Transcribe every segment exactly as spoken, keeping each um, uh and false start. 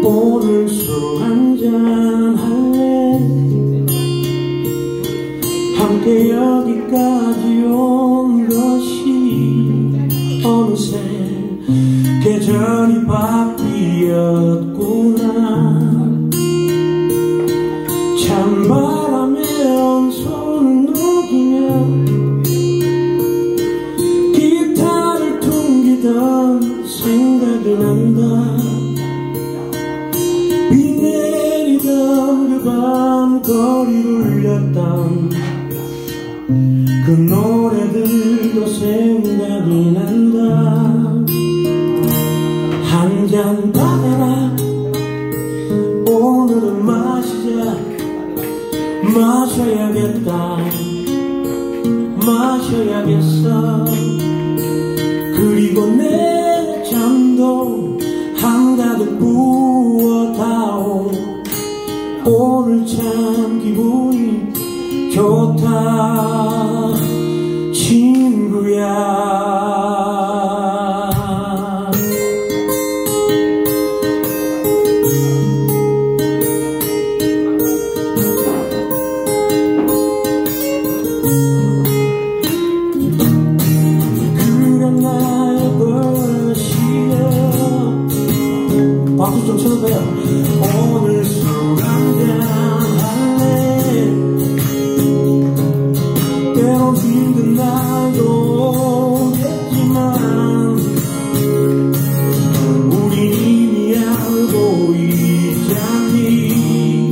오늘 술 한잔 할래. 함께 여기까지 온 것이 어느새 계절이 바뀌었구나. 찬바람에 손을 녹이며 기타를 퉁기던 생각이 난다. 비 내리던 그 밤 거리를 울렸던 그 노래들도 생각이 난다. 한 잔 받아라. 오늘은 마시자. 마셔야겠다. 마셔야겠어. 그리고 내 잠도 한가득 부어다오. 오늘 참 기분이 좋다 친구야. 박수 좀 쳐주세요. 오늘 술 한잔 할래. 때론 힘든 날도 오겠지만 우린 이미 알고 있잖니.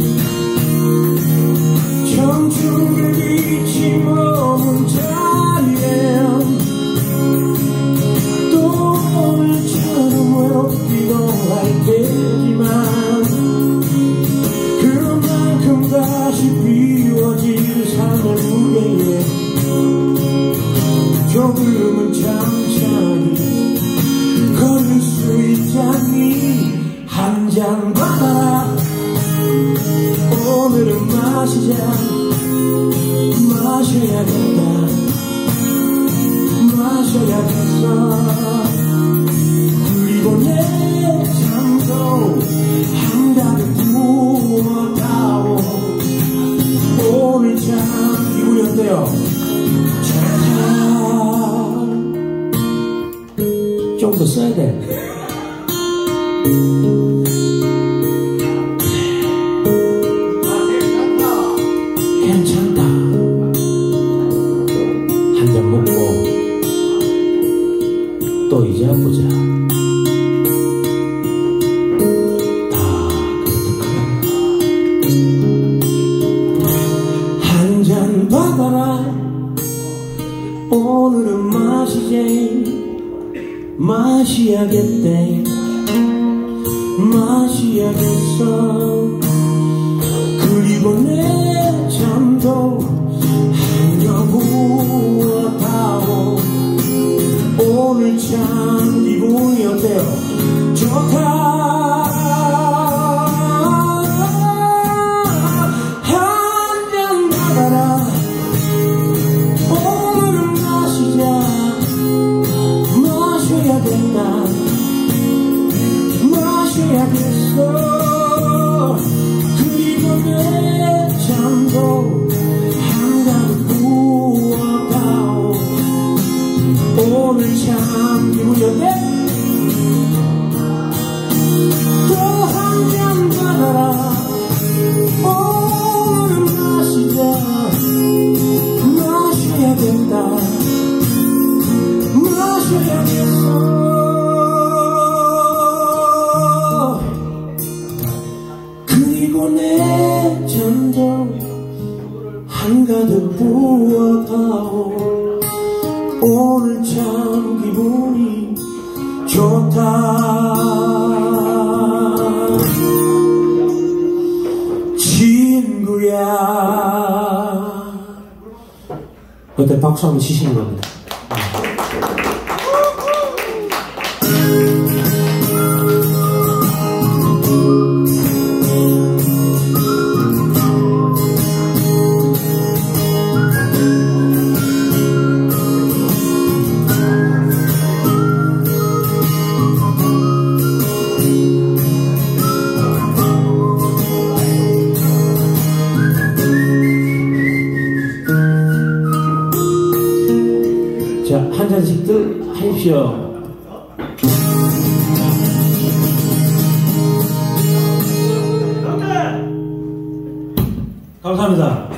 청춘의 빛이 머문 자리엔 또 오늘처럼 외롭기도 할 테지만 그만큼 다시 비워질 삶의 무게에 조금은 천천히 걸을 수 있잖니. 한 잔 받아라. 오늘은 마시자. 마셔야겠다. 마셔야겠어. 그리고 내 잠도 한가득 부어다오. 오늘 참 기분이 어때요? 좀 더 써야 돼. 괜찮다. 한 잔 먹고 또 이제 보자. 한 잔 받아라. 오늘은 마시지. 마셔야겠대. 마셔야겠어. 그리고 내 잠도 한겨 부어다오. 오늘 참 기분이 어때요? 좋다. 한 잔 받아라. 오늘은 마시자. 마셔야겠다. 마셔야겠어. 그리고 내 잠도 한가득 부어다오. 오늘 참 기분이 어때? 또 한 잔 받아라. 오늘은 마시자. 마셔야겠다. 마셔야겠어. 그리고 내 잠도 한가득 부어다오. 오늘 참 기분이 좋다 친구야. 그때 박수 한번 치시는 겁니다. 잔씩들 하십시오. 감사합니다.